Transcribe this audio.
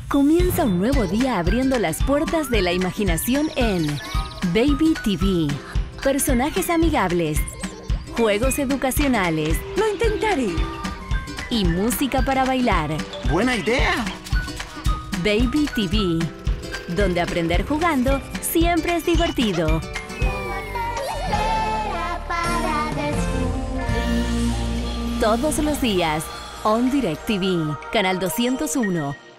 Comienza un nuevo día abriendo las puertas de la imaginación en Baby TV. Personajes amigables, juegos educacionales. Lo intentaré. Y música para bailar. ¡Buena idea! Baby TV, donde aprender jugando siempre es divertido. Todos los días, On Direct TV, canal 201.